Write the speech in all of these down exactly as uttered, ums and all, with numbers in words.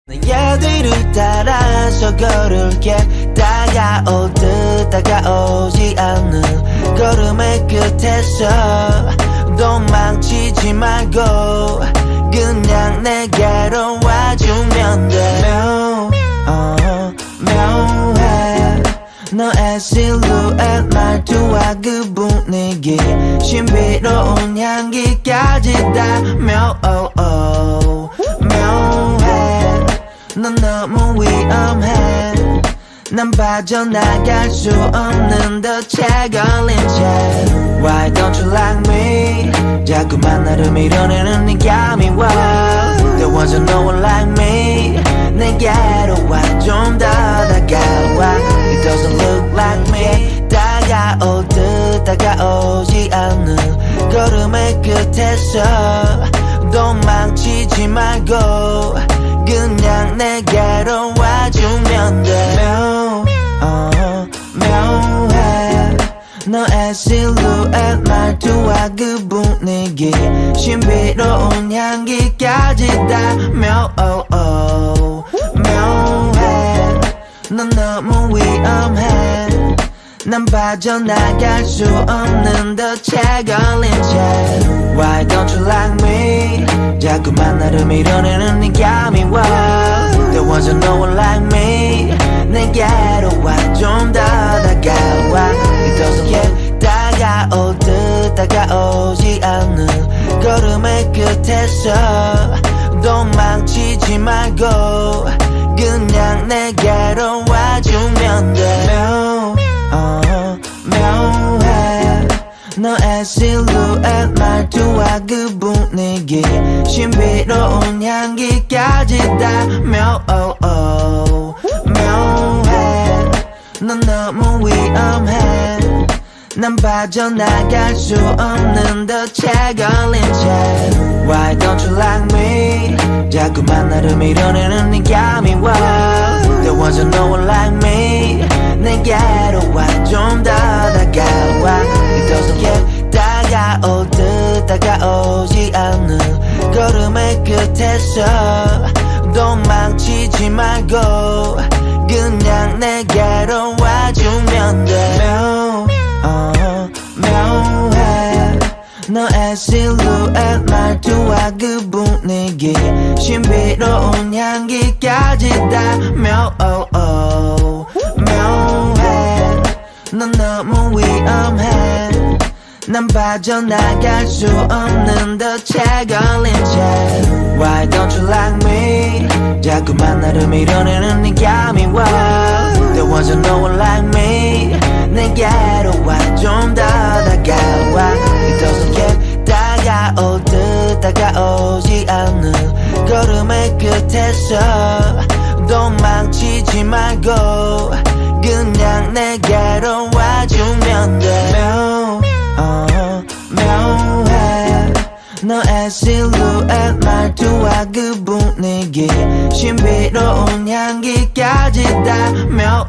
얘들을 따라서 걸을게. 다가오듯 다가오지 않는 걸음의 끝에서 도망치지 말고 그냥 내게로 와주면 돼. 묘, 묘해 너의 실루엣 말투와 그 분위기 신비로운 향기까지 다 묘, 묘해 넌 너무 위험해. 난 빠져나갈 수 없는 덫에 걸린 채. Why don't you like me? 자꾸만 나를 밀어내는 네가 미워. There wasn't no one like me. 내게로 와 좀 더 다가와. It doesn't look like me. 다가오듯 다가오지 않는 걸음의 끝에서 도망치지 말고 그냥 내게로 와주면 돼. 묘, 묘해 너의 실루엣 말투와 그 분위기 신비로운 향기까지 다 묘, 묘해 넌 너무 위험해. 난 빠져나갈 수 없는 덫에 걸린 채. Why don't you like me? 자꾸만 나를 밀어내는 네가 미워. There wasn't no one like me. 내게로 와 좀 더 다가와. It doesn't get 다가오듯 다가오지 않는 걸음의 끝에서 도망치지 말고 그냥 내게로 와주면 돼. 묘해 너의 실루엣 말투와 그 분위기 신비로운 향기까지 다 묘, 묘해 넌 너무 위험해. 난 빠져나갈 수 없는 덫에 걸린 채. Why don't you like me? 자꾸만 나를 밀어내는 네가 미워. There wasn't no one like me. 내게로 와 좀 더 다가와. It doesn't get 다가오듯 다가오지 않는 걸음의 끝에서 도망치지 말고 그냥 내게로 와주면 돼. 묘해 너의 실루엣 말투와 그 분위기 신비로운 향기까지 다 묘, 묘해 넌 너무 위험해. 난 빠져나갈 수 없는 덫에 걸린 채. Why don't you like me? 자꾸만 나를 밀어내는 네가 미워. There wasn't no one like me. 내게로 와 좀 더 다가와. It doesn't get 다가오듯 다가오지 않는 걸음의 끝에서 도망치지 말고 그냥 내게로 와주면 돼. 묘해 너의 실루엣 말투와 그 분위기 신비로운 향기까지 다 묘,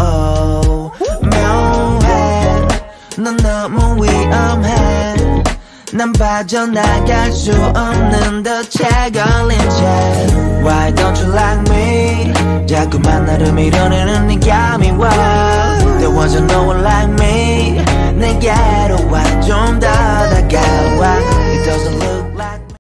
묘해 넌 너무 위험해. 난 빠져나갈 수 없는 덫에 걸린 채. Why don't you like me? 자꾸만 나를 밀어내는 네가 미워. There wasn't no one like me. 내게로 와 좀 더 다가와. It doesn't look